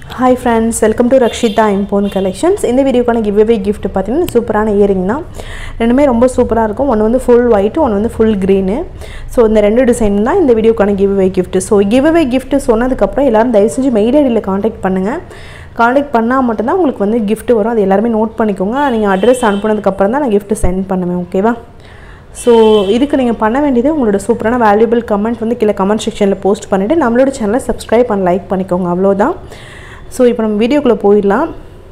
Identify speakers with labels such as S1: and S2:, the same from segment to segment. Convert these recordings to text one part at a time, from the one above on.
S1: Hi friends, welcome to Rakshita Impone Collections. In the video giveaway gift பாத்தீங்கன்னா சூப்பரான earring தான். ரெண்டுமே ரொம்ப சூப்பரா இருக்கும். ஒன்னு வந்து full white, ஒன்னு வந்து full green. சோ இந்த ரெண்டு டிசைன் தான் இந்த வீடியோக்கான giveaway gift. So giveaway gift சொன்னதுக்கு அப்புறம் எல்லாரும் தயவு செஞ்சு மெயில் ஐடில कांटेक्ट பண்ணுங்க. கான்டாக்ட் பண்ணா மட்டும் தான் உங்களுக்கு வந்து gift வரும். அது எல்லாரும் நோட் பண்ணிக்கோங்க. நீங்க அட்ரஸ் அனுப்புனதுக்கு அப்புறம் தான் நான் gift சென்ட் பண்ணுவேன், ஓகேவா? So இதுக்கு நீங்க பண்ண வேண்டியது உங்களோட சூப்பரான வேல்யூபிள் கமெண்ட் வந்து கீழ கமெண்ட் செக்ஷன்ல போஸ்ட் பண்ணிட்டு நம்மளோட சேனலை Subscribe and லைக் பண்ணிக்கோங்க, அவ்வளவுதான். So இப்போ நம்ம வீடியோக்குள்ள போயிடலாம்.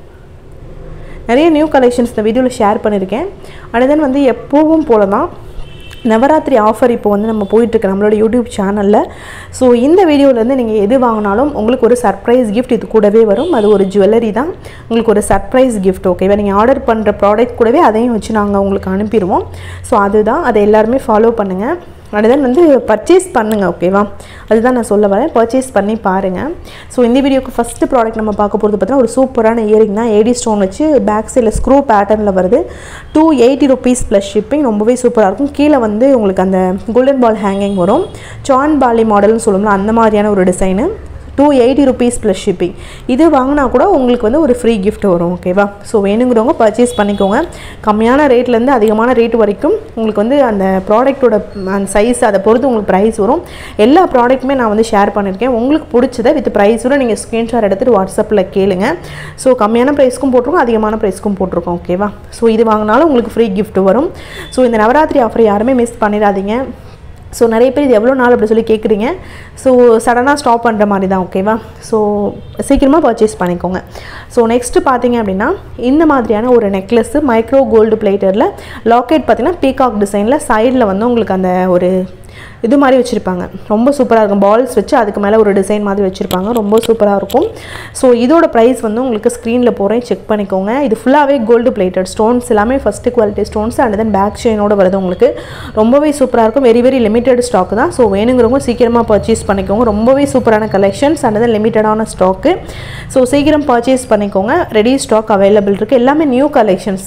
S1: நிறைய நியூ கலெக்ஷன்ஸ் இந்த வீடியோல ஷேர் பண்ணிருக்கேன். and then வந்து எப்பவும் போல தான் நவராத்திரி ஆஃபர் இப்போ வந்து நம்ம போயிட்டு இருக்கு நம்மளோட YouTube சேனல்ல. சோ இந்த வீடியோல இருந்து நீங்க எது வாங்குனாலும் உங்களுக்கு ஒரு சர்ப்ரைஸ் gift இது கூடவே வரும். அது ஒரு ஜுவல்லரி தான். உங்களுக்கு ஒரு சர்ப்ரைஸ் gift, ஓகேவா? நீங்க ஆர்டர் பண்ற ப்ராடக்ட் கூடவே அதையும் வச்சு நாங்க உங்களுக்கு அனுப்பிடுவோம். சோ அதுதான், அதை எல்லாரும் ஃபாலோ பண்ணுங்க. and then வந்து பர்ச்சேஸ் பண்ணுங்க, ஓகேவா? அதுதான் நான் சொல்ல வரேன். பர்ச்சேஸ் பண்ணி பாருங்க. சோ இந்த வீடியோக்கு ஃபர்ஸ்ட் ப்ராடக்ட் நம்ம பார்க்க போறது பார்த்தா ஒரு சூப்பரான இயரிங் தான். ஏடி ஸ்டோன் வச்சு பேக் சைடுல ஸ்க்ரூ பேட்டர்ன்ல வருது. 280 rupees plus shipping. ரொம்பவே சூப்பரா இருக்கும். கீழ வந்து உங்களுக்கு அந்த கோல்டன் பால் ஹேங்கிங் வரும். சான் பாலி மாடல்னு சொல்லுவோம்ல, அந்த மாதிரியான ஒரு டிசைன். 280 rupees plus shipping. இது வாங்குனா கூட உங்களுக்கு வந்து ஒரு ஃப்ரீ gift வரும், ஓகேவா? சோ வேணும்ங்கறவங்க பர்ச்சேஸ் பண்ணிக்கோங்க. கம்மியான ரேட்ல இருந்து அதிகமான ரேட் வரைக்கும் உங்களுக்கு வந்து அந்த ப்ராடக்ட்டோட சைஸ் அத பொறுத்து உங்களுக்கு பிரைஸ் வரும். எல்லா ப்ராடக்ட்டுமே நான் வந்து ஷேர் பண்ணிருக்கேன். உங்களுக்கு பிடிச்சதை வித் பிரைஸோட நீங்க ஸ்கிரீன்ஷாட் எடுத்து வாட்ஸ்அப்ல கேளுங்க. சோ கம்மியான பிரைஸ்க்கும் போட்டுருக்கோம், அதிகமான பிரைஸ்க்கும் போட்டுருக்கோம், ஓகேவா? சோ இது வாங்குனாலும் உங்களுக்கு ஃப்ரீ gift வரும். சோ இந்த நவராத்திரி ஆஃபர் யாருமே மிஸ் பண்ணிராதீங்க. சோ நிறைய பேர் இது எவ்வளவு நாள் அப்படி சொல்லி கேக்குறீங்க. சோ சடனா ஸ்டாப் பண்ற மாதிரி தான், ஓகேவா? சோ சீக்கிரமா பர்ச்சேஸ் பண்ணிக்கோங்க. சோ நெக்ஸ்ட் பாத்தீங்க அப்படினா இந்த மாதிரியான ஒரு நெக்லஸ் மைக்ரோ கோல்ட் பிளேட்டர்ல லாக்கெட் பாத்தீங்கன்னா பீகாக் டிசைன்ல சைடுல வந்து உங்களுக்கு அந்த ஒரு இது மாதிரி வச்சிருப்பாங்க. ரொம்ப சூப்பரா இருக்கும். பால்ஸ் வச்சு அதுக்கு மேல ஒரு டிசைன் மாதிரி வச்சிருப்பாங்க. ரொம்ப சூப்பரா இருக்கும். சோ இதோட பிரைஸ் வந்து உங்களுக்கு ஸ்கிரீன்ல போறேன், செக் பண்ணிக்கோங்க. இது ஃபுல்லாவே கோல்ட் பிளேட்டட் ஸ்டோன்ஸ், எல்லாமே first quality stones. and then back செயினோட வருது உங்களுக்கு. ரொம்பவே சூப்பரா இருக்கும். வெரி லிமிட்டட் ஸ்டாக் தான். சோ வேணும்ங்கறவங்க சீக்கிரமா பர்ச்சேஸ் பண்ணிக்கோங்க. ரொம்பவே சூப்பரான கலெக்ஷன்ஸ் and then லிமிட்டடான ஸ்டாக். சோ சீக்கிரம் பர்ச்சேஸ் பண்ணிக்கோங்க. ரெடி ஸ்டாக் அவேலபிள் இருக்கு. எல்லாமே new collections.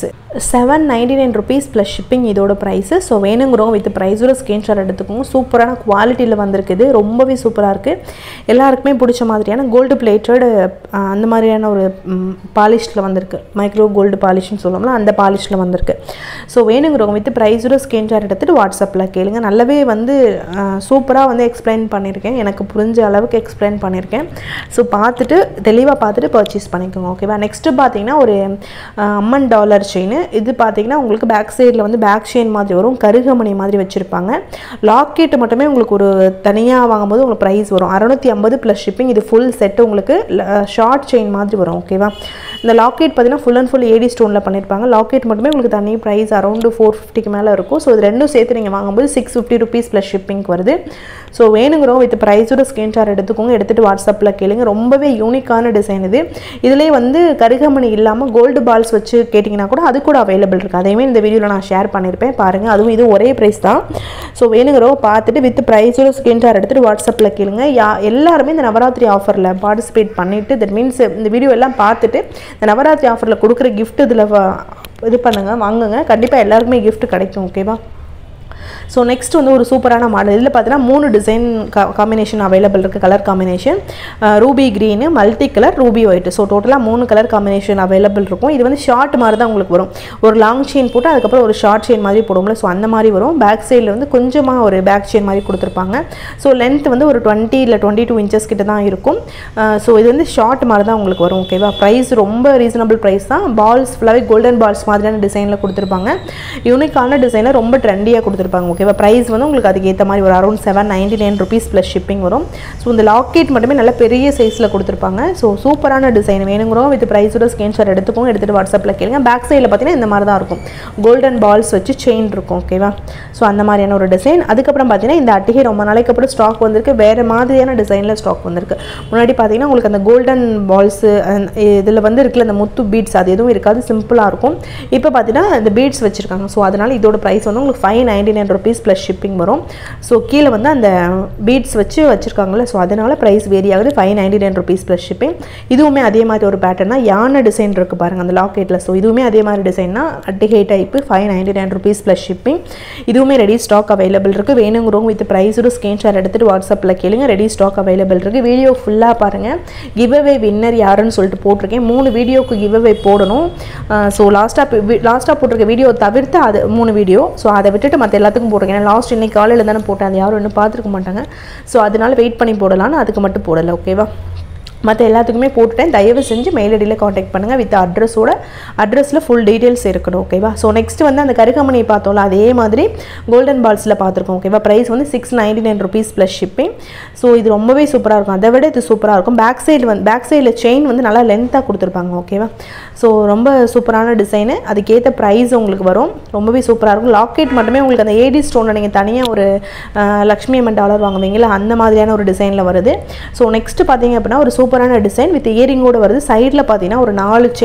S1: 799 rupees plus shipping இதோட பிரைஸ். சோ வேணும்ங்கறவங்க வித் பிரைஸோட ஸ்கிரீன்ஷாட் எடுத்துக்கோங்க. சூப்பரான குவாலிட்டில வந்திருக்குது. ரொம்பவே சூப்பரா இருக்கு. எல்லாருக்குமே பிடிச்ச மாதிரியான கோல்ட் பிளேட்டட் அந்த மாதிரியான ஒரு பாலிஷ்ல வந்திருக்கு. மைக்ரோ கோல்ட் பாலிஷ்னு சொல்லுவோம்ல, அந்த பாலிஷ்ல வந்திருக்கு. சோ வேணும்ங்கறவங்க வித் பிரைஸோட ஸ்கிரீன்ஷாட் எடுத்துட்டு வாட்ஸ்அப்ல கேளுங்க. நல்லாவே வந்து சூப்பரா வந்து எக்ஸ்பிளைன் பண்ணிருக்கேன். எனக்கு புரிஞ்ச அளவுக்கு எக்ஸ்பிளைன் பண்ணிருக்கேன். சோ பார்த்துட்டு தெளிவா பார்த்துட்டு பர்ச்சேஸ் பண்ணிக்கோங்க, ஓகேவா? நெக்ஸ்ட் பாத்தீங்கன்னா ஒரு அம்மன் டாலர் செயின். இது பாத்தீங்கன்னா உங்களுக்கு பேக் சைடுல வந்து பேக் செயின் மாதிரி வரும். கருகமணி மாதிரி வச்சிருப்பாங்க. லாக்கெட் மட்டுமே உங்களுக்கு ஒரு தனியா வாங்கும்போது உங்களுக்கு பிரைஸ் வரும் 650 plus shipping. இது full set உங்களுக்கு ஷார்ட் செயின் மாதிரி வரும், ஓகேவா? இந்த லாக்கெட் பாத்தீங்கன்னா full and full ஏடி ஸ்டோன்ல பண்ணிருப்பாங்க. லாக்கெட் மட்டுமே உங்களுக்கு தனி பிரைஸ் அரௌண்ட் 450 க்கு மேல இருக்கும். சோ இது ரெண்டும் சேர்த்து நீங்க வாங்கும்போது 650 rupees plus shipping வருது. சோ வேணும்ங்கறவங்க வித் பிரைஸோட ஸ்கிரீன்ஷாட் எடுத்துக்கோங்க. எடுத்துட்டு வாட்ஸ்அப்ல கேளுங்க. ரொம்பவே யூனிக்கான டிசைன் இது. இதுலயே வந்து கருகமணி இல்லாம கோல்ட் பால்ஸ் வச்சு கேட்டிங்கனா கூட அது கூட அவேலபிள் இருக்கு. அதையுமே இந்த வீடியோல நான் ஷேர் பண்ணிருப்பேன், பாருங்க. அதுவும் இது ஒரே பிரைஸ் தான். சோ வேணும்ங்கறவங்க பார்த்துட்டு வித் பிரைஸோட ஸ்கிரீன்ஷாட் எடுத்துட்டு வாட்ஸ்அப்ல கேளுங்க. எல்லாரும் இந்த நவராத்திரி ஆஃபர்ல பார்ட்டிசிபேட் பண்ணிட்டு தட் மீன்ஸ் இந்த வீடியோ எல்லாம் பார்த்துட்டு இந்த நவராத்திரி ஆஃபர்ல கொடுக்கிற gift இதுல இது பண்ணுங்க, வாங்குங்க. கண்டிப்பா எல்லாருக்குமே gift கிடைக்கும், ஓகேவா? சோ நெக்ஸ்ட் வந்து ஒரு சூப்பரான மாடல். இதுல பார்த்தீங்கன்னா 3 டிசைன் காம்பினேஷன் அவேலபிள் இருக்கு. Colour combination ruby green, multi colour, ruby white. So டோட்டலா 3 கலர் காம்பினேஷன் அவேலபிள் இருக்கும். இது வந்து ஷார்ட் மாதிரி தான் உங்களுக்கு வரும். ஒரு லாங் செயின் போட்டு அதுக்கு அப்புறம் ஒரு ஷார்ட் செயின் மாதிரி போடுவோம்ல, சோ அந்த மாதிரி வரும். பேக் சைடுல வந்து கொஞ்சமா ஒரு பேக் செயின் மாதிரி கொடுத்திருப்பாங்க. சோ லெந்த் வந்து ஒரு 20 இல்ல 22 inches கிட்ட தான் இருக்கும். சோ இது வந்து ஷார்ட் மாதிரி தான் உங்களுக்கு வரும், ஓகேவா? பிரைஸ் ரொம்ப ரீசனபிள் பிரைஸ் தான். பால்ஸ் ஃபுல்லாவே கோல்டன் பால்ஸ் மாதிரியான டிசைன்ல கொடுத்திருப்பாங்க. யூனிக்கான டிசைன்ல ரொம்ப ட்ரெண்டியா கொடுத்திருப்பாங்க, ஓகேவா? பிரைஸ் வந்து உங்களுக்கு அதுக்கு ஏத்த மாதிரி ஒரு அரௌண்ட் 799 rupees plus shipping வரும். சோ இந்த லாக்கெட் மட்டுமே நல்ல பெரிய சைஸ்ல கொடுத்திருப்பாங்க. சோ சூப்பரான டிசைன். வேணும்ங்கறவங்க வித் பிரைஸோட ஸ்கிரீன்ஷாட் எடுத்துக்கோங்க. எடுத்துட்டு வாட்ஸ்அப்ல கேளுங்க. பேக் சைடுல பாத்தீங்கன்னா இந்த மாதிரி தான் இருக்கும். கோல்டன் பால்ஸ் வச்சு செயின் இருக்கும், ஓகேவா? சோ அந்த மாதிரியான ஒரு டிசைன். அதுக்கு அப்புறம் பாத்தீங்கன்னா இந்த அட்டிகை ரொம்ப நாளைக்கு அப்புறம் ஸ்டாக் வந்திருக்கு. வேற மாதிரியான டிசைன்ல ஸ்டாக் வந்திருக்கு. முன்னாடி பாத்தீங்கன்னா உங்களுக்கு அந்த கோல்டன் பால்ஸ் இதுல வந்து இருக்குல அந்த முத்து பீட்ஸ் அது எதுவும் இருக்காது, சிம்பிளா இருக்கும். இப்போ பாத்தீங்கன்னா இந்த பீட்ஸ் வச்சிருக்காங்க. சோ அதனால இதோட பிரைஸ் வந்து உங்களுக்கு 599 rupees rupees ப்ளஸ் ஷிப்பிங் வரும். ஸோ கீழே வந்து அந்த பீட்ஸ் வச்சுருக்காங்களே, ஸோ அதனால் ப்ரைஸ் வேரி ஆகுது. 599 rupees ப்ளஸ் ஷிப்பிங். இதுவுமே அதே மாதிரி ஒரு பேட்டர்னா யானை டிசைன் இருக்குது பாருங்கள் அந்த லாக்கெட்டில். ஸோ இதுவுமே அதே மாதிரி டிசைன்னா அட்டிகை டைப்பு 599 rupees ப்ளஸ் ஷிப்பிங். இதுவுமே ரெடி ஸ்டாக் அவைலபிள் இருக்குது. வேணுங்கிறவங்க வித் ப்ரைஸோட ஸ்க்ரீன்ஷாட் எடுத்துகிட்டு வாட்ஸ்அப்பில் கேளுங்க. ரெடி ஸ்டாக் அவைலபிள் இருக்குது. வீடியோ ஃபுல்லாக பாருங்கள். கிவ் அவே வின்னர் யாருன்னு சொல்லிட்டு போட்டிருக்கேன். 3 வீடியோக்கு கிவ் அவே போடணும். ஸோ லாஸ்ட்டாக போட்டிருக்க வீடியோ தவிர்த்து அது 3 வீடியோ. ஸோ அதை விட்டுட்டு மற்ற எல்லாத்துக்கும் போட்டிருக்கேன். ஏன்னா லாஸ்ட் இன்னைக்கு காலையில் தானே போட்டேன், அது யாரும் இன்னும் பார்த்துருக்க மாட்டாங்க. ஸோ அதனால் வெயிட் பண்ணி போடலான்னு அதுக்கு மட்டும் போடலை. ஓகேவா, மற்ற எல்லாத்துக்குமே போட்டுட்டேன். தயவு செஞ்சு மெயில் ஐடியில் காண்டாக்ட் பண்ணுங்கள் வித் அட்ரஸில் ஃபுல் டீட்டெயில்ஸ் இருக்கணும். ஓகேவா, ஸோ நெக்ஸ்ட் வந்து அந்த கருகமணியை பார்த்தோம்ல, அதே மாதிரி கோல்டன் பால்ஸில் பார்த்துருக்கோம். ஓகேவா, ப்ரைஸ் வந்து 699 rupees ப்ளஸ் ஷிப்பிங். ஸோ இது ரொம்பவே சூப்பராக இருக்கும். அதை விட இது சூப்பராக இருக்கும். பேக் சைடில் செயின் வந்து நல்லா லென்த்தாக கொடுத்துருப்பாங்க. ஓகேவா, ஸோ ரொம்ப சூப்பரான டிசைனு. அதுக்கேற்ற ப்ரைஸ் உங்களுக்கு வரும். ரொம்பவே சூப்பராக இருக்கும். லாக்கெட் மட்டுமே உங்களுக்கு அந்த ஏடி ஸ்டோனில் நீங்கள் தனியாக ஒரு லக்ஷ்மி அம்மன் டாலர் வாங்குவீங்களா, அந்த மாதிரியான ஒரு டிசைனில் வருது. ஸோ நெக்ஸ்ட்டு பார்த்தீங்க அப்படின்னா ஒரு சூப்பரான டிசைன் வித் இயரிங்கோடு வருது. சைடில் பார்த்தீங்கன்னா ஒரு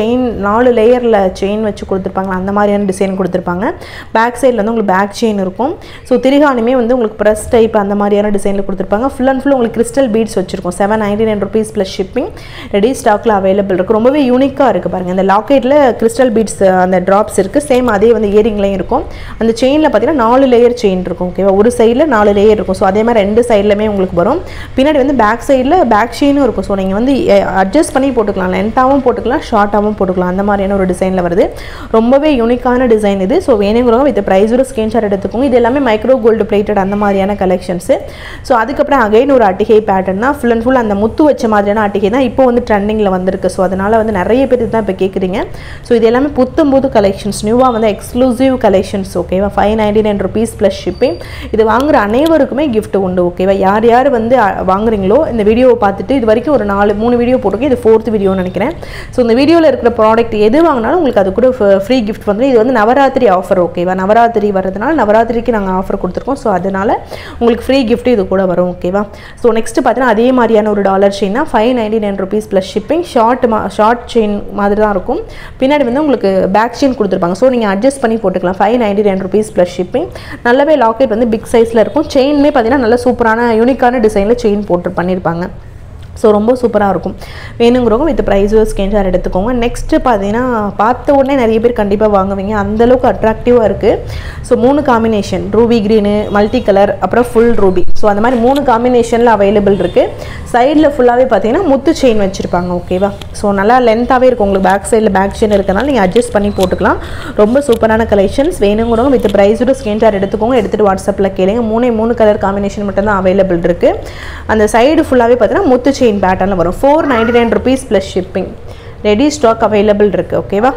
S1: 4 லேயரில் செயின் வச்சு கொடுத்துருப்பாங்க. அந்த மாதிரியான டிசைன் கொடுத்துருப்பாங்க. பேக் சைடில் வந்து உங்களுக்கு பேக் செயின் இருக்கும். ஸோ திருகாணியுமே வந்து உங்களுக்கு ப்ரெஸ் டைப் அந்த மாதிரியான டிசைனில் கொடுத்துருப்பாங்க. ஃபுல் அண்ட் ஃபுல் உங்களுக்கு கிறிஸ்டல் பீட்ஸ் வச்சிருக்கோம். 799 rupees ப்ளஸ் ஷிப்பிங். ரெடி ஸ்டாக்கில் அவைலபிள் இருக்குது. ரொம்பவே யூனிக்காக இருக்குது பாருங்கள். அந்த லாக்கெட்டில் கிறிஸ்டல் பீட்ஸ் அந்த ட்ராப்ஸ் இருக்குது. சேம் அதே வந்து இயரிங்லையும் இருக்கும். அந்த செயினில் பார்த்தீங்கன்னா 4 லேயர் செயின் இருக்கும். ஓகேவா, ஒரு சைடில் 4 லேயர் இருக்கும். ஸோ அதே மாதிரி 2 சைட்லையுமே உங்களுக்கு வரும். பின்னாடி வந்து பேக் சைடில் பேக் செயினும் இருக்கும். ஸோ நீங்கள் வந்து அட்ஜஸ்ட் பண்ணி போட்டுக்கலாம். லென்த்தாகவும் போட்டுக்கலாம், ஷார்ட்டாகவும் போட்டுக்கலாம். அந்த மாதிரியான ஒரு டிசைனில் வருது. ரொம்பவே யூனிக்கான டிசைன் இது. ஸோ வேணுங்கிறவங்க வித் ப்ரைஸோட ஸ்க்ரீன்ஷாட் எடுத்துக்கோங்க. இது எல்லாமே மைக்ரோ கோல்டு பிளேட்டட் அந்த மாதிரியான கலெக்ஷன்ஸு. ஸோ அதுக்கப்புறம் அகைன் ஒரு அட்டிகை பேட்டர்ன் தான். ஃபுல் அண்ட் ஃபுல் அந்த முத்து வச்ச மாதிரியான அட்டிகை தான் இப்போ வந்து ட்ரெண்டிங்கில் வந்திருக்கு. ஸோ அதனால் வந்து நிறைய பேர் இதுதான் இப்போ கேட்குறீங்க. ஸோ இது எல்லாமே புது கலெக்ஷன்ஸ், நியூவாக வந்து எக்ஸ்க்ளூசிவ் கலெக்ஷன்ஸ். ஓகேவா, 599 rupees ப்ளஸ் ஷிப்பிங். இது வாங்குற அனைவருக்குமே கிஃப்ட் உண்டு. ஓகேவா, யார் வந்து வாங்குறீங்களோ இந்த வீடியோவை பார்த்துட்டு இது வரைக்கும் ஒரு 3 வீடியோ போட்டிருக்கேன். இது 4th வீடியோன்னு நினைக்கிறேன். ஸோ இந்த வீடியோவில் இருக்கிற ப்ராடக்ட் எது வாங்கினாலும் உங்களுக்கு அது கூட ஃப்ரீ கிஃப்ட் வந்து. இது வந்து நவராத்திரி ஆஃபர். ஓகேவா, நவராத்திரி வர்றதுனால நவராத்திரிக்கு நாங்கள் ஆஃபர் கொடுத்துருக்கோம். ஸோ அதனால் உங்களுக்கு ஃப்ரீ கிஃப்ட் இது கூட வரும். ஓகேவா, ஸோ நெக்ஸ்ட் பார்த்தீங்கன்னா அதே மாதிரியான ஒரு டாலர் செயின் தான். 599 rupees plus shipping. Short chain மாதிரி தான் இருக்கும். பின்னாடி வந்து உங்களுக்கு பேக் செயின் கொடுத்துருப்பாங்க. ஸோ நீங்கள் அட்ஜஸ்ட் பண்ணி போட்டுக்கலாம். 599 rupees ப்ளஸ் ஷிப்பிங். நல்லாவே லாக்கெட் வந்து பிக் சைஸில் இருக்கும். செயினுமே பார்த்தீங்கன்னா நல்ல சூப்பரான யூனிக்கான டிசைனில் செயின் பண்ணியிருப்பாங்க. ஸோ ரொம்ப சூப்பராக இருக்கும். வேணுங்கிறவங்க வித் ப்ரைஸோ ஸ்க்ரீன்ஷாட் எடுத்துக்கோங்க. நெக்ஸ்ட்டு பார்த்தீங்கன்னா பார்த்த உடனே நிறைய பேர் கண்டிப்பாக வாங்குவீங்க. அந்தளவுக்கு அட்ராக்டிவாக இருக்குது. So 3 combination, ruby green, multi colour, அப்புறம் ஃபுல் ரூபி. ஸோ அந்த மாதிரி 3 காம்பினேஷனில் அவைலபிள் இருக்குது. சைடில் ஃபுல்லாகவே பார்த்தீங்கன்னா முத்து செயின் வச்சுருப்பாங்க. ஓகேவா, ஸோ நல்லா லென்த்தாகவே இருக்கும். உங்களுக்கு பேக் சைடில் பேக் செயின் இருக்கிறனால நீங்கள் அட்ஜஸ்ட் பண்ணி போட்டுக்கலாம். ரொம்ப சூப்பரான கலெக்ஷன்ஸ். வேணுங்கிறவங்க வித் ப்ரைஸோட ஸ்க்ரீன்ஷாட் எடுத்துக்கோங்க. எடுத்துகிட்டு வாட்ஸ்அப்பில் கேளுங்க. 3 கலர் காம்பினேஷன் மட்டும் தான் அவைலபிள் இருக்குது. அந்த சைடு ஃபுல்லாகவே பார்த்தீங்கன்னா முத்து செயின் பேட்டர்னில் வரும். 499 rupees plus shipping. Ready stock available இருக்குது. ஓகேவா,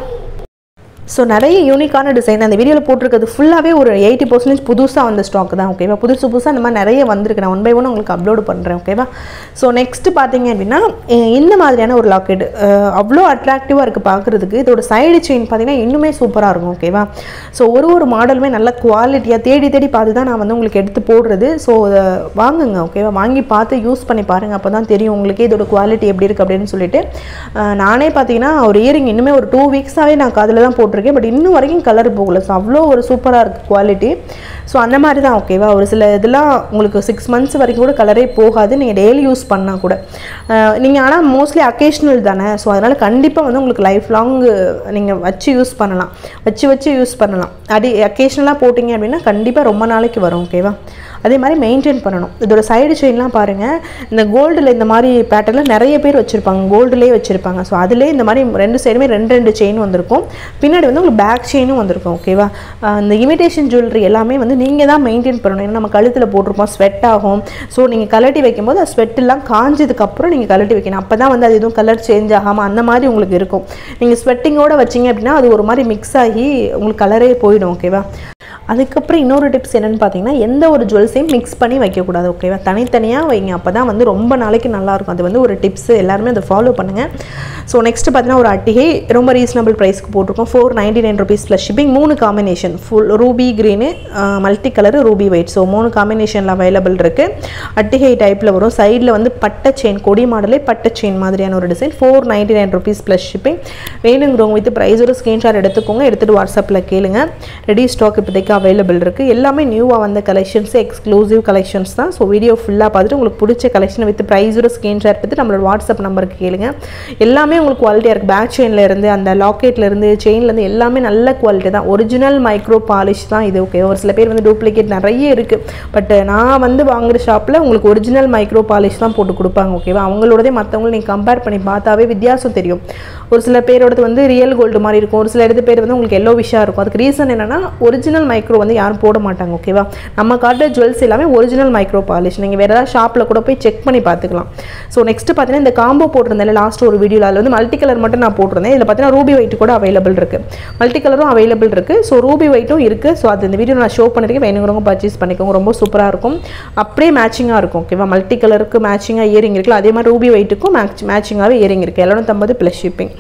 S1: ஸோ நிறைய யூனிக்கான டிசைன் அந்த வீடியோவில் போட்டிருக்கிறது ஃபுல்லாகவே ஒரு 80% புதுசாக வந்த ஸ்டாக் தான். ஓகேவா, புதுசாக அந்த மாதிரி நிறைய வந்திருக்கு. நான் 1 by 1 உங்களுக்கு அப்லோடு பண்ணுறேன். ஓகேவா, ஸோ நெக்ஸ்ட்டு பார்த்தீங்க அப்படின்னா இந்த மாதிரியான ஒரு லாக்கெட் அவ்வளோ அட்ராக்டிவாக இருக்குது பார்க்குறதுக்கு. இதோட சைடு செயின் பார்த்தீங்கன்னா இன்னுமே சூப்பராக இருக்கும். ஓகேவா, ஸோ ஒரு மாடலுமே நல்ல குவாலிட்டியாக தேடி பார்த்து தான் நான் வந்து உங்களுக்கு எடுத்து போடுறது. ஸோ வாங்குங்க. ஓகேவா, வாங்கி பார்த்து யூஸ் பண்ணி பாருங்கள். அப்போ தான் தெரியும் உங்களுக்கு இதோட குவாலிட்டி எப்படி இருக்குது அப்படின்னு சொல்லிட்டு. நானே பார்த்தீங்கன்னா ஒரு இயரிங் இன்னுமே ஒரு 2 வீக்ஸாகவே நான் அதில் தான் போட்டிருக்கேன். பட் இன்னும் வரைக்கும் கலர் போகல. ஸோ அவ்வளோ ஒரு சூப்பராக இருக்குது குவாலிட்டி. ஸோ அந்த மாதிரி தான். ஓகேவா, ஒரு சில இதெல்லாம் உங்களுக்கு 6 months வரைக்கும் கூட கலரே போகாது. நீங்கள் டெய்லி யூஸ் பண்ணால் கூட நீங்கள் ஆனால் மோஸ்ட்லி அக்கேஷ்னல் தானே. ஸோ அதனால் கண்டிப்பாக வந்து உங்களுக்கு லைஃப் லாங் நீங்கள் வச்சு யூஸ் பண்ணலாம். வச்சு யூஸ் பண்ணலாம். அக்கேஷ்னலாக போட்டிங்க அப்படின்னா கண்டிப்பாக ரொம்ப நாளைக்கு வரும். ஓகேவா, அதே மாதிரி மெயின்டைன் பண்ணணும். இதோட சைடு செயின்லாம் பாருங்கள். இந்த கோல்டில் இந்த மாதிரி பேட்டர்னில் நிறைய பேர் வச்சுருப்பாங்க. கோல்டுலேயே வச்சுருப்பாங்க. ஸோ அதிலே இந்த மாதிரி 2 சைடுமே 2 செயின் வந்திருக்கும். பின்னாடி வந்து உங்களுக்கு பேக் செயினும் வந்திருக்கும். ஓகேவா, இந்த இமிடேஷன் ஜுவல்லரி எல்லாமே வந்து நீங்கள் தான் மெயின்டைன் பண்ணணும். ஏன்னா நம்ம கழுத்தில் போட்டிருப்போம், ஸ்வெட் ஆகும். ஸோ நீங்கள் கலட்டி வைக்கும்போது அது ஸ்வெட்டெல்லாம் காஞ்சதுக்கப்புறம் நீங்கள் கலட்டி வைக்கணும். அப்போ தான் வந்து அது எதுவும் கலர் சேஞ்ச் ஆகாமல் அந்த மாதிரி உங்களுக்கு இருக்கும். நீங்கள் ஸ்வெட்டிங்கோடு வச்சிங்க அப்படின்னா அது ஒரு மாதிரி மிக்ஸ் ஆகி உங்களுக்கு கலரே போயிடும். ஓகேவா, அதுக்கப்புறம் இன்னொரு டிப்ஸ் என்னென்னு பார்த்தீங்கன்னா எந்த ஒரு ஜுவல்ஸையும் மிக்ஸ் பண்ணி வைக்கக்கூடாது. ஓகேவா, தனித்தனியாக வைங்க. அப்போ தான் வந்து ரொம்ப நாளைக்கு நல்லாயிருக்கும். அது வந்து ஒரு டிப்ஸு. எல்லாருமே அதை ஃபாலோ பண்ணுங்கள். ஸோ நெக்ஸ்ட் பார்த்தீங்கன்னா ஒரு அட்டிகை ரொம்ப ரீசனபிள் ப்ரைஸ்க்கு போட்டிருக்கோம். 499 rupees plus shipping. 3 combination, full ruby green, multi colour, ruby white. So 3 காம்பினேஷனில் அவைலபிள் இருக்குது. அட்டிகை டைப்பில் வரும். சைடில் வந்து பட்டை செயின், கொடி மாடலே பட்டை செயின் மாதிரியான ஒரு டிசைன். 499 rupees plus shipping. வேணுங்கிறவங்க வித் ப்ரைஸோட ஸ்க்ரீன்ஷாட் எடுத்துக்கோங்க, எடுத்துகிட்டு வாட்ஸ்அப்பில் கேளுங்க. ரெடி ஸ்டாக் இப்போதைக்கு அவைலபிள் இருக்குது. எல்லாமே நியூவாக வந்த கலெக்ஷன்ஸ், எக்ஸ்க்ளூசிவ் கலெக்ஷன்ஸ் தான். ஸோ வீடியோ ஃபுல்லாக பார்த்துட்டு உங்களுக்கு பிடிச்ச கலெக்ஷன் வித் ப்ரைஸோட ஸ்க்ரீன்ஷாட் எடுத்து நம்மளோட வாட்ஸ்அப் நம்பருக்கு கேளுங்க. எல்லாமே உங்களுக்கு குவாலிட்டியாக இருக்குது. பேக் செயின்லேருந்து அந்த லாக்கெட்லேருந்து செயின்லேருந்து எல்லாமே நல்ல குவாலிட்டி தான். ஒரிஜினல் மைக்ரோ பாலிஷ் தான் இது. ஓகே, ஒரு சில பேர் வந்து டூப்ளிகேட் நிறைய இருக்குது. பட் நான் வந்து வாங்குகிற ஷாப்பில் உங்களுக்கு ஒரிஜினல் மைக்ரோ பாலிஷ் தான் போட்டு கொடுப்பாங்க. ஓகேவா? அவங்களோடதே மற்றவங்களும் நீங்கள் கம்பேர் பண்ணி பார்த்தாவே வித்தியாசம் தெரியும். ஒரு சில பேரோடது வந்து ரியல் கோல்டு மாதிரி இருக்கும், ஒரு சில பேர் வந்து உங்களுக்கு எல்லோ விஷாக இருக்கும். அதுக்கு ரீசன் என்னென்னா ஒரிஜினல் மைக்ரோ வந்து யாரும் போட மாட்டாங்க. ஓகேவா? நம்ம காட்டுற ஜுவல்ஸ் எல்லாமே ஒரிஜினல் மைக்ரோ பாலிஷ். நீங்கள் வேறு ஏதாவது ஷாப்பில் கூட போய் செக் பண்ணி பார்த்துக்கலாம். ஸோ நெக்ஸ்ட் பார்த்தீங்கன்னா இந்த காம்போ போட்டிருந்தேன் லாஸ்ட் ஒரு வீடியோவில், அதில் வந்து மல்டி கலர் மட்டும் நான் போட்டிருந்தேன். இதில் பார்த்தீங்கன்னா ரூபி ஒயிட் கூட அவைலபிள் இருக்குது, மல்டி கலரும் அவைலபிள் இருக்குது. ஸோ ரூபி ஒயிட்டும் இருக்குது. ஸோ அது இந்த வீடியோ நான் ஷோ பண்ணியிருக்கேன். வேணுங்கிறவங்க பர்ச்சேஸ் பண்ணிக்கோங்க. ரொம்ப சூப்பராக இருக்கும், அப்படியே மேட்சிங்காக இருக்கும். ஓகேவா? மல்டி கலருக்கு மேட்சிங்காக இயரிங் இருக்குல்ல, அதே மாதிரி ரூபி ஒயிட்டுக்கும் மேட்சிங்காகவே இயரிங் இருக்குது. 750 ப்ளஸ் ஷிப்பிங்.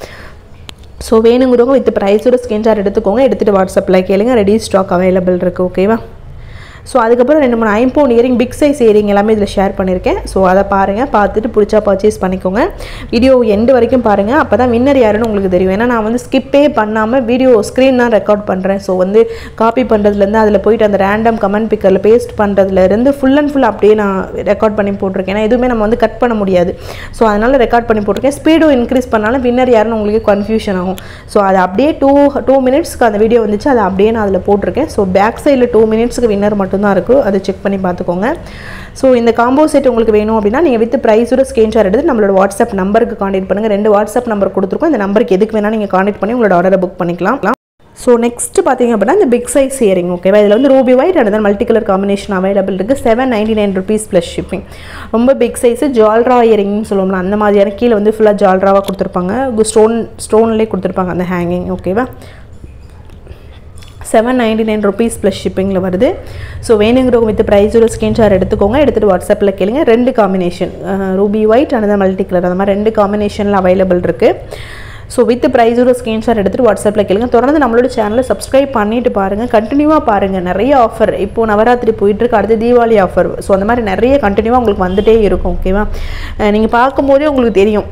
S1: ஸோ வேணுங்கிறவங்க வித் ப்ரைஸோட ஸ்க்ரீன்ஷாட் எடுத்துக்கோங்க, எடுத்துகிட்டு வாட்ஸ்அப்பில் கேளுங்க. ரெடி ஸ்டாக் அவைலபிள் இருக்குது. ஓகேவா? ஸோ அதுக்கப்புறம் 2-3 ஐம்பவுன் இயரிங், பிக் சைஸ் இயரிங் எல்லாமே இதில் ஷேர் பண்ணியிருக்கேன். ஸோ அதை பாருங்கள், பார்த்துட்டு பிடிச்சா பர்ச்சேஸ் பண்ணிக்கோங்க. வீடியோ எண்டு வரைக்கும் பாருங்கள், அப்போ தான் வின்னர் யாருன்னு உங்களுக்கு தெரியும். ஏன்னா நான் வந்து ஸ்கிப்பே பண்ணாமல் வீடியோ ஸ்க்ரீன் தான் ரெக்கார்ட் பண்ணுறேன். ஸோ வந்து காப்பி பண்ணுறதுலேருந்து அதில் போயிட்டு அந்த ரேண்டம் கமெண்ட் பிக்கரில் பேஸ்ட் பண்ணுறதுலேருந்து ஃபுல் அண்ட் ஃபுல் அப்படியே நான் ரெக்கார்ட் பண்ணி போட்டிருக்கேன். ஏன்னா எதுவுமே நம்ம வந்து கட் பண்ண முடியாது. ஸோ அதனால் ரெக்கார்ட் பண்ணி போட்டிருக்கேன். ஸ்பீடும் இன்க்ரீஸ் பண்ணாலும் வின்னர் யாருன்னு உங்களுக்கு கன்ஃபியூஷன் ஆகும். ஸோ அது அப்படியே 2 மினிட்ஸ்க்கு அந்த வீடியோ வந்துச்சு, அதை அப்படியே நான் அதில் போட்டிருக்கேன். ஸோ பேக் சைடில் 2 மினிட்ஸ்க்கு வின்னர் மட்டும் தான் இருக்குது, அதை செக் பண்ணி பார்த்துக்கோங்க. ஸோ இந்த காம்போ செட் உங்களுக்கு வேணும் அப்படின்னா நீங்கள் வித் ப்ரைஸோட ஸ்க்ரீன்ஷாட் எடுத்து நம்மளோட வாட்ஸ்அப் நம்பருக்கு கான்டெக்ட் பண்ணுங்கள். 2 வாட்ஸ்அப் நம்பர் கொடுத்துருக்கோம். இந்த நம்பருக்கு எதுக்கு வேணால் நீங்கள் கான்டெக்ட் பண்ணி உங்களோட ஆர்டரை புக் பண்ணிக்கலாம். ஸோ நெக்ஸ்ட் பார்த்தீங்க அப்படின்னா இந்த பிக் சைஸ் இயரிங். ஓகேவா? இதில் வந்து ruby white and then multi colour combination available இருக்குது. 799 ருபீஸ் ப்ளஸ் ஷிப்பிங். ரொம்ப பிக் சைஸு ஜால்ரா இயரிங்னு சொல்லுவோம்ல, அந்த மாதிரியான கீழே வந்து ஃபுல்லாக ஜால்ராவாக கொடுத்துருப்பாங்க, ஸ்டோன்லேயே கொடுத்துருப்பாங்க அந்த ஹேங்கிங். ஓகேவா? 799 ருபீஸ் ப்ளஸ் ஷிப்பிங்கில் வருது. ஸோ வேணுங்கிறவங்க வித் ப்ரைஸோட ஸ்க்ரீன்ஷாட் எடுத்துக்கோங்க, எடுத்துகிட்டு வாட்ஸ்அப்பில் கேளுங்க. 2 combination, ruby white and multi colour, அந்த மாதிரி 2 காம்பினேஷனில் அவைலபிள் இருக்குது. ஸோ வித் ப்ரைஸோட ஸ்க்ரீன்ஷாட் எடுத்துகிட்டு வாட்ஸ்அப்பில் கேளுங்க. தொடர்ந்து நம்மளோட சேனலை சப்ஸ்கிரைப் பண்ணிட்டு பாருங்கள், கண்டினியூவாக பாருங்கள். நிறைய ஆஃபர் இப்போது நவராத்திரி போயிட்டுருக்கு, அடுத்து தீபாவளி ஆஃபர். ஸோ அந்த மாதிரி நிறைய கண்டினியூவாக உங்களுக்கு வந்துகிட்டே இருக்கும். ஓகேவா? நீங்கள் பார்க்கும்போதே உங்களுக்கு தெரியும்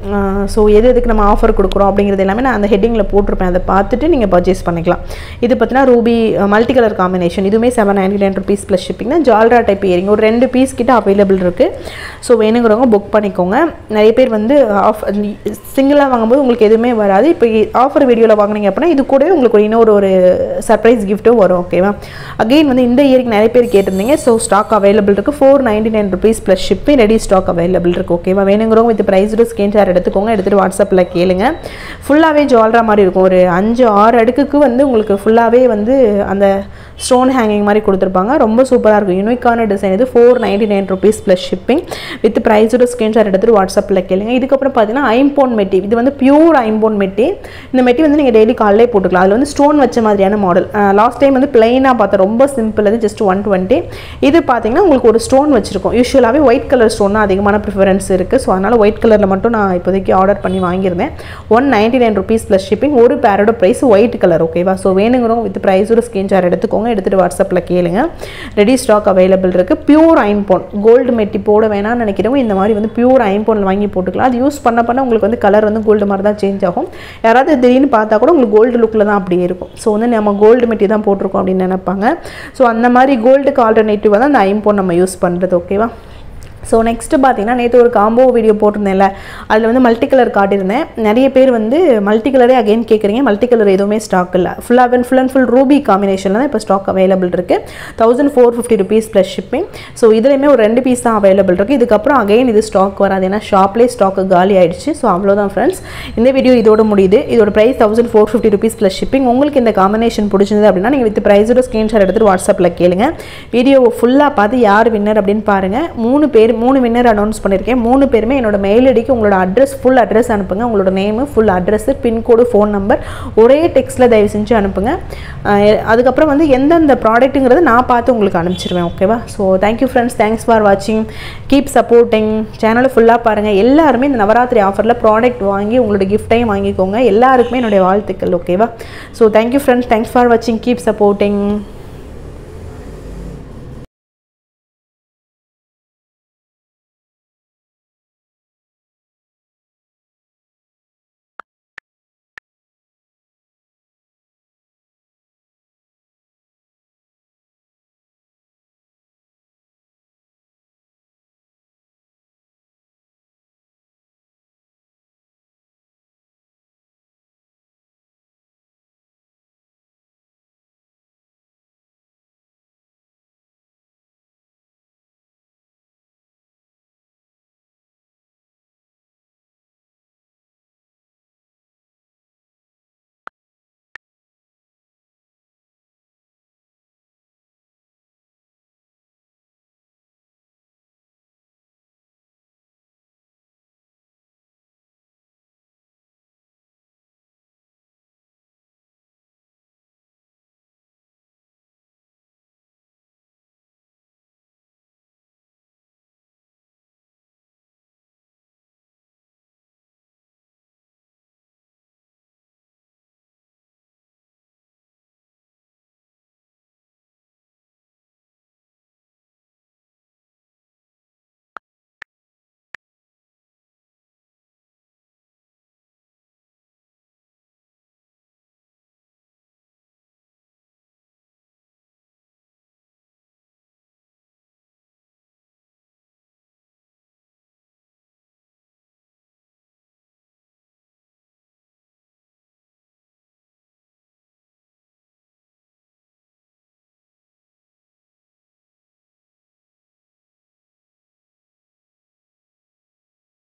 S1: ஸோ எதுக்கு நம்ம ஆஃபர் கொடுக்குறோம் அப்படிங்கிறது எல்லாமே நான் அந்த ஹெட்டிங்கில் போட்டிருப்பேன். அதை பார்த்துட்டு நீங்கள் பர்ச்சேஸ் பண்ணிக்கலாம். இது பார்த்தீங்கன்னா ரூபி மல்டி கலர் காம்பினேஷன், இதுவுமே 799 ருபீஸ் ப்ளஸ் ஷிப்பிங்னா ஜால்ரா டைப் இயரிங் ஒரு 2 பீஸ் கிட்ட அவைலபிள் இருக்குது. ஸோ வேணுங்கிறவங்க புக் பண்ணிக்கோங்க. நிறைய பேர் வந்து சிங்கிளாக வாங்கும்போது உங்களுக்கு எதுவுமே வராது. இப்போ ஆஃபர் வீடியோவில் வாங்கினீங்க அப்படின்னா இது கூட உங்களுக்கு இன்னொரு சர்ப்ரைஸ் கிஃப்ட்டும் வரும். ஓகேவா? அகெயின் வந்து இந்த இயரிங் நிறைய பேர் கேட்டிருந்தீங்க. ஸோ ஸ்டாக் அவைலபிள் இருக்குது. 499 rupees plus shipping, ready stock available இருக்குது. ஓகேவா? வேணுங்கிறவங்க வித் ப்ரைஸோட ஸ்க்ரீன்ஷாட் எடுத்துக்கோங்க, எடுத்துகிட்டு வாட்ஸ்அப்பில் கேளுங்க. ஃபுல்லாகவே ஜுவல்லரா மாதிரி இருக்கும். ஒரு 5-6 அடுக்குக்கு வந்து உங்களுக்கு ஃபுல்லாகவே வந்து அந்த ஸ்டோன் ஹேங்கிங் மாதிரி கொடுத்துருப்பாங்க. ரொம்ப சூப்பராக இருக்கும், யூனிக்கான டிசைன். இது 499 ருபீஸ் ப்ளஸ் ஷிப்பிங். வித் ப்ரைஸோட ஸ்க்ரீன்ஷாட் எடுத்துகிட்டு வாட்ஸ்அப்பில் கேளுங்க. இதுக்கப்புறம் பார்த்தீங்கன்னா ஐம்பவுன் மெட்டி. இது வந்து பியூர் ஐம்பவுன் மெட்டி. இந்த மெட்டி வந்து நீங்கள் டெய்லி காலையிலே போட்டுக்கலாம். அதில் வந்து ஸ்டோன் வச்ச மாதிரியான மாடல். லாஸ்ட் டைம் வந்து பிளைனாக பார்த்தா ரொம்ப சிம்பிள், அது ஜஸ்ட் 120. இது பார்த்தீங்கன்னா உங்களுக்கு ஒரு ஸ்டோன் வச்சிருக்கும். யூஸ்வலாகவே ஒயிட் கலர் ஸ்டோன் தான் அதிகமான ப்ரிஃபரன்ஸ் இருக்குது. ஸோ அதனால் ஒயிட் கலரில் மட்டும் நான் இப்போதைக்கு ஆர்டர் பண்ணி வாங்கியிருந்தேன். 199 ருபீஸ் ப்ளஸ் ஷிப்பிங். ஒரு பேரோட ப்ரைஸ் ஒயிட் கலர். ஓகேவா? ஸோ வேணுங்கிறவங்க வித் ப்ரைஸோட ஸ்க்ரீன்ஷாட் எடுத்துக்கோங்க, எடுத்துகிட்டு வாட்ஸ்அப்பில் கேளுங்க. ரெடி ஸ்டாக் அவைலபிள் இருக்குது. பியூர் ஐம்பவுன், கோல்டு மெட்டி போட வேணாம்னு நினைக்கிறவங்க இந்த மாதிரி வந்து பியூர் ஐம்பவுனில் வாங்கி போட்டுக்கலாம். அது யூஸ் பண்ண உங்களுக்கு வந்து கலர் வந்து கோல்டு மாதிரி தான் சேஞ்ச் ஆகும். யாராவது திடீர்னு பார்த்தா கூட உங்களுக்கு கோல்டு லுக்கில் தான் அப்படியே இருக்கும். ஸோ வந்து நம்ம கோல்டு மெட்டி தான் போட்டிருக்கோம் அப்படின்னு நினைப்பாங்க. ஸோ அந்த மாதிரி கோல்டுக்கு ஆல்டர்னேட்டிவாக தான் அந்த ஐம்பவுன் நம்ம யூஸ் பண்ணுறது. ஓகேவா? ஸோ நெக்ஸ்ட்டு பார்த்தீங்கன்னா நேற்று ஒரு காம்போ வீடியோ போட்டிருந்தேன்ல, அதில் வந்து மல்டி கலர் காட்டியிருந்தேன். நிறைய பேர் வந்து மல்டி கலரே அகைன் கேட்குறீங்க. மல்டி கலர் எதுவுமே ஸ்டாக் இல்லை. ஃபுல் அண்ட் ஃபுல் ரூபி காம்பினேஷனில் தான் இப்போ ஸ்டாக் அவைலபிள் இருக்குது. 1450 ருபீஸ் ப்ளஸ் ஷிப்பிங். ஸோ இதுலேயுமே ஒரு 2 பீஸ் தான் அவைலபிள் இருக்குது. இதுக்கப்புறம் அகைன் இது ஸ்டாக் வராது, ஏன்னா ஷாப்லேயே ஸ்டாக்கு காலி ஆகிடுச்சு. ஸோ அவ்வளோதான் ஃப்ரெண்ட்ஸ், இந்த வீடியோ இதோட முடியுது. இதோட ப்ரைஸ் 1450 ருபீஸ் ப்ளஸ் ஷிப்பிங். உங்களுக்கு இந்த காம்பினேஷன் பிடிச்சிருந்தது அப்படின்னா நீங்கள் வித் ப்ரைஸோட ஸ்க்ரீன்ஷாட் எடுத்துகிட்டு வாட்ஸ்அப்பில் கேளுங்க. வீடியோவை ஃபுல்லாக பார்த்து யார் வின்னர் அப்படின்னு பாருங்கள். 3 பேர் 3 வின்னர் அனௌன்ஸ் பண்ணியிருக்கேன். 3 பேருமே என்னோட மெயில் ஐடிக்கு உங்களோட அட்ரஸ், ஃபுல் அட்ரஸ் அனுப்புங்க. உங்களோட name, full address, pincode, phone number ஒரே டெக்ஸ்ட்டில் தயவு செஞ்சு அனுப்புங்க. அதுக்கப்புறம் வந்து எந்தெந்த ப்ராடக்ட்டுங்கிறத நான் பார்த்து உங்களுக்கு அனுப்பிச்சிருவேன். ஓகேவா? So thank you friends, thanks for வாட்சிங், கீப் சப்போர்ட்டிங். சேனலை ஃபுல்லாக பாருங்கள். எல்லாருமே இந்த நவராத்திரி ஆஃபரில் ப்ராடக்ட் வாங்கி உங்களோட கிஃப்டையும் வாங்கிக்கோங்க. எல்லாருக்குமே என்னுடைய வாழ்த்துக்கள். ஓகேவா? So thank you friends, thanks for வாட்சிங், கீப் சப்போர்ட்டிங்.